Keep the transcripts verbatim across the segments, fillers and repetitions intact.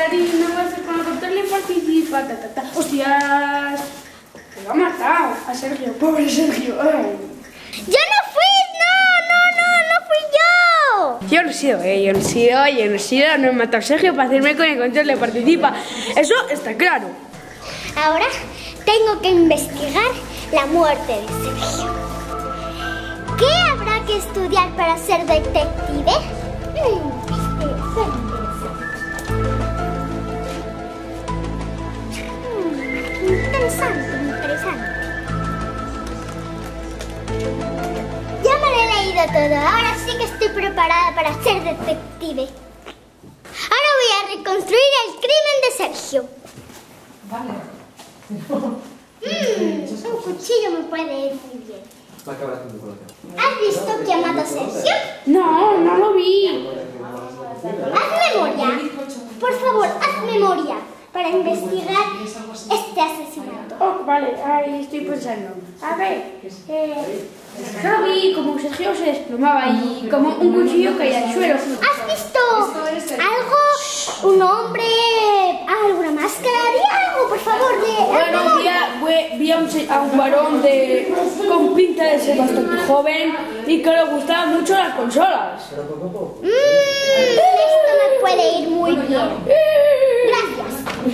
Ari, no vas a con el control y participa, ta, ta, ta. ¡Hostias! Me lo ha matado a Sergio, pobre Sergio. Ay. ¡Yo no fui! ¡No, no, no! ¡No fui yo! Yo no he sido, eh, yo no he sido, yo no he sido, no he matado a Sergio para hacerme con el control de participa. Eso está claro. Ahora tengo que investigar la muerte de Sergio. ¿Qué habrá que estudiar para ser detective? Mm, este, suena interesante. Mm, interesante, interesante. Ya me lo he leído todo. Ahora sí que estoy preparada para ser detective. Ahora voy a reconstruir el crimen de Sergio. Vale. Mm, un cuchillo me puede ir muy bien. La cabra haciendo por acá. ¿Has visto quién mata a Sergio? No, no lo vi. Haz memoria. Por favor, haz memoria para investigar este asesinato. Oh, vale, ahí estoy pensando. A ver, eh, yo lo vi como Sergio se desplomaba y como un cuchillo caía al suelo. ¿Has visto algo? ¿Un hombre? ¿Alguna máscara? Di algo, por favor. De... Bueno, vi a, vi- vi a un, se- a un varón de, con pinta de ser bastante joven y que le gustaban mucho las consolas. Mm, esto me puede ir muy bien. Gracias.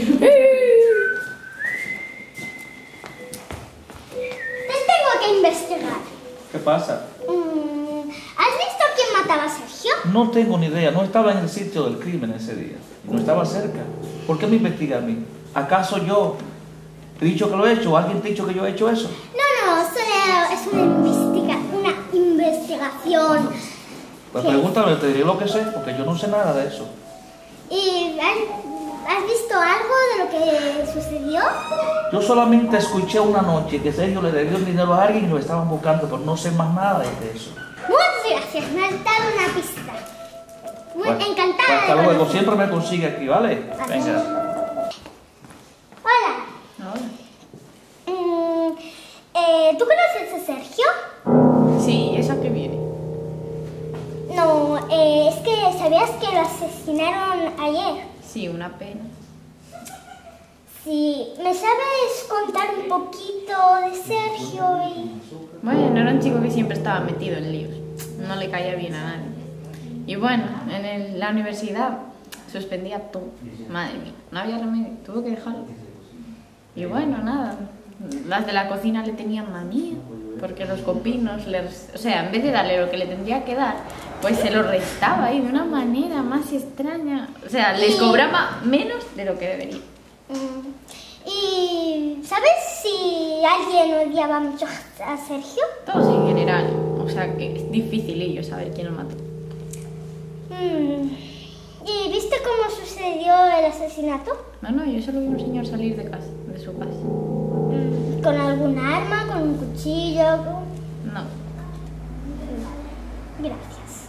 Te tengo que investigar. ¿Qué pasa? Mm, ¿has visto quién mataba a Sergio? No tengo ni idea, no estaba en el sitio del crimen ese día. No estaba cerca. ¿Por qué me investiga a mí? ¿Acaso yo he dicho que lo he hecho o alguien te ha dicho que yo he hecho eso? No, no, solo es una, investiga una investigación. Pues ¿Qué? pregúntame, te diré lo que sé, porque yo no sé nada de eso. ¿Y has, has visto algo de lo que sucedió? Yo solamente escuché una noche que Sergio le debió dinero a alguien y lo estaban buscando, pero no sé más nada de eso. Muchas gracias, me has dado una pista. Muy Bueno, encantada. pues hasta de luego, conocer. siempre me consigue aquí, ¿vale? Venga. Hola. Mm, eh, ¿Tú conoces a Sergio? Sí, ¿esa que viene? No, eh, es que ¿sabías que lo asesinaron ayer? Sí, una pena. Sí, ¿me sabes contar un poquito de Sergio? Y... Bueno, era un chico que siempre estaba metido en líos. No le caía bien a nadie. Y bueno, en el- la universidad suspendía todo. Madre mía, no había remedio, tuvo que dejarlo. Y bueno, nada, las de la cocina le tenían manía, porque los copinos, le, res- o sea, en vez de darle lo que le tendría que dar, pues se lo restaba ahí de una manera más extraña. O sea, les cobraba menos de lo que debería. Mm, ¿Y sabes si alguien odiaba mucho a Sergio? Todos en general, o sea, que es dificilillo saber quién lo mató. Mm, ¿Y viste cómo sucedió el asesinato? No, no, yo solo vi a un señor salir de casa, de su casa. Mm, ¿Con algún arma? ¿Con un cuchillo? Con... No. Gracias.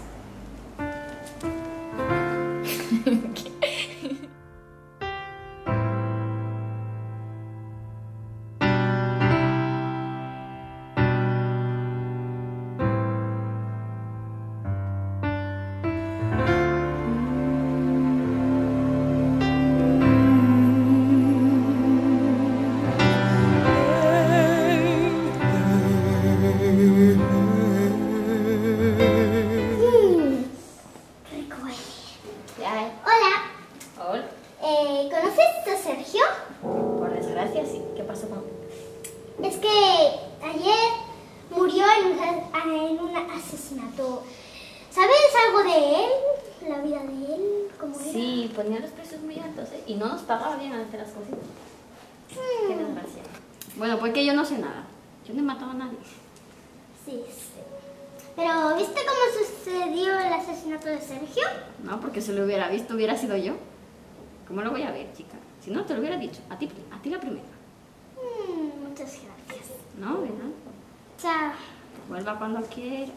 Mm, rico huele. Hola. Hola. Eh, ¿Conoces a Sergio? Por desgracia, sí. ¿Qué pasó con...? Es que ayer murió en un, en un asesinato. ¿Sabes algo de él? ¿La vida de él? ¿Cómo era? Sí, ponía los precios muy altos, ¿eh? Y no nos pagaba bien al hacer las cositas. Qué Mm, desgracia. Bueno, pues que yo no sé nada. Yo no he matado a nadie. sí, sí. Pero ¿viste cómo sucedió el asesinato de Sergio? No, porque si lo hubiera visto, hubiera sido yo. ¿Cómo lo voy a ver, chica? Si no, te lo hubiera dicho. A ti, a ti la primera. Mm, muchas gracias. ¿No? ¿Verdad? Chao. Vuelva cuando quiera.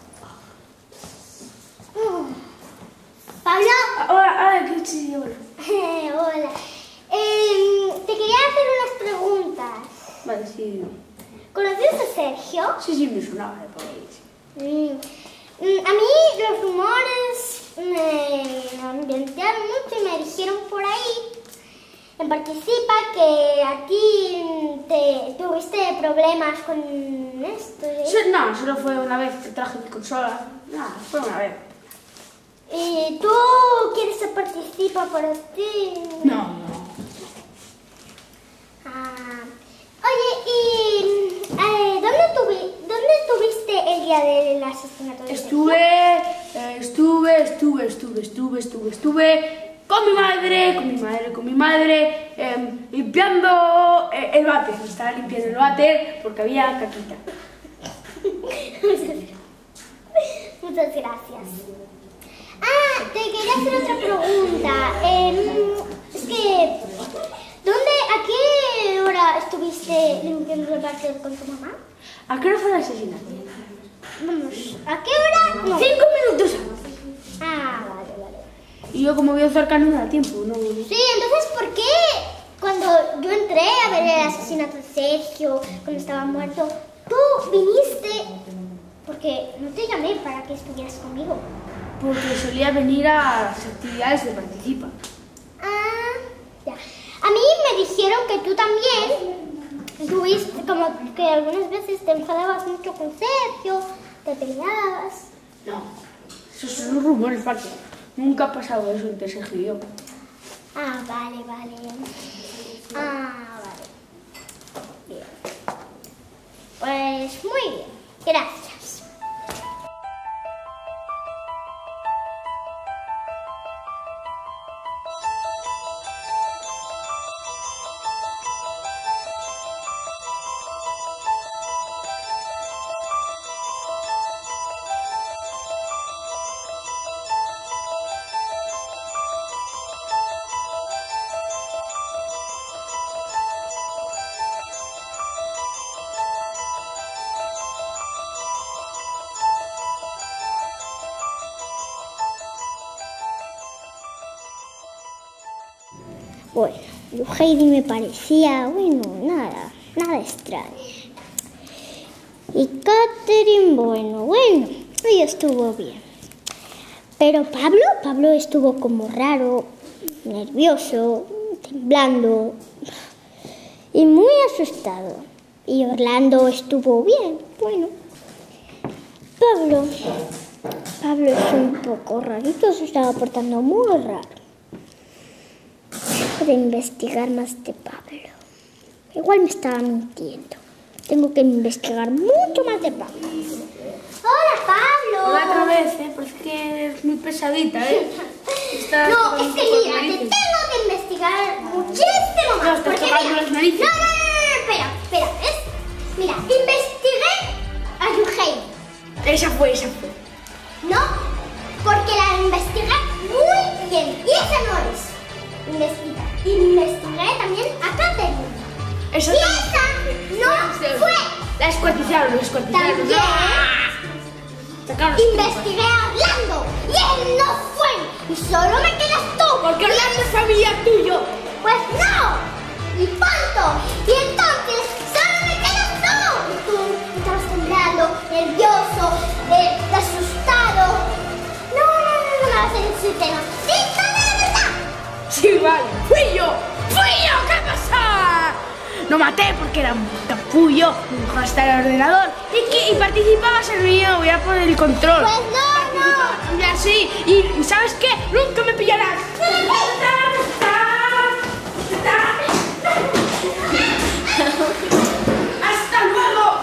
Uh, Pablo. Hola, ay, qué chido. Hola. Eh, te quería hacer unas preguntas. Vale, sí. ¿Conoces a Sergio? Sí, sí, me sonaba de por ahí. Sí. Mm, mm, a mí los rumores me, a mí inventaron mucho y me dijeron por ahí, en Participa, que aquí te, tuviste problemas con esto. ¿eh? Sí, no, solo fue una vez que traje mi consola. No, fue una vez. ¿Y tú quieres que Participa para ti? No, no. Ah, oye, ¿y eh, ¿dónde, tuvi, dónde estuviste el día del asesinato de Estuve, eh, estuve, estuve, estuve, estuve, estuve, estuve con mi madre, con mi madre, con mi madre, eh, limpiando eh, el váter. Estaba limpiando el váter porque había caquita. Muchas gracias. Ah, te quería hacer otra pregunta. Eh, es que, ¿dónde, a qué hora estuviste limpiando el váter con tu mamá? ¿A qué hora fue el asesinato? Vamos, ¿a qué hora? No. Cinco minutos antes. Ah, vale, vale. Y yo como vivo cerca no me da tiempo, no, no. Sí, entonces, ¿por qué cuando yo entré a ver el asesinato de Sergio, cuando estaba muerto, tú viniste? Porque no te llamé para que estuvieras conmigo. Porque solía venir a las actividades de Participa. Ah, ya. A mí me dijeron que tú también tuviste, como que algunas veces te enfadabas mucho con Sergio, te peleabas. No, esos son rumores, porque nunca ha pasado eso entre Sergio y yo. Ah, vale, vale. Ah, vale. Bien. Pues muy bien. Gracias. Bueno, Heidi me parecía, bueno, nada, nada extraño. Y Catherine, bueno, bueno, ella estuvo bien. Pero Pablo, Pablo estuvo como raro, nervioso, temblando y muy asustado. Y Orlando estuvo bien, bueno. Pablo, Pablo es un poco rarito, se estaba portando muy raro. Tengo que investigar más de Pablo. Igual me estaba mintiendo. Tengo que investigar mucho más de Pablo. ¡Hola, Pablo! Hola otra vez, ¿eh? Parece que es muy pesadita, ¿eh? Está No, es que mira, te tengo que investigar muchísimo más. No, estás porque tocando mira, las narices. No, no, no, no, espera, espera, ¿ves? Mira, investigué a Yuhei. Esa fue, esa fue. No, porque la investigué muy bien. Y esa no es. Investiga. Investigué también a Catherine. Esa y también. esa no fue. La escuatizaron, la escuatizaron. También Sacaron investigué a Orlando. Y él no fue. Y solo me quedas tú. Porque Orlando es familia tuyo. Pues no. Y punto. Y entonces solo me quedas tú. Y tú estabas temblando, nervioso, eh, asustado. No, no, no, no me vas a decir que no. Sí, toda la verdad. Sí, vale. Fui yo. Fui yo. ¿Qué pasa? No maté porque era un capullo. Me dejó hasta el ordenador. Y, que, y participaba en el mío. Voy a poner el control. Pues no, no. Y así. Y ¿sabes qué? Nunca me pillarás. ¡Hasta luego!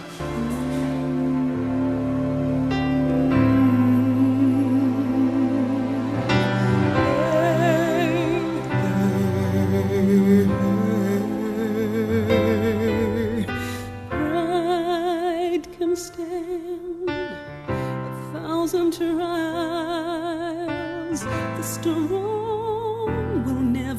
Pride can stand a thousand trials. The strong will never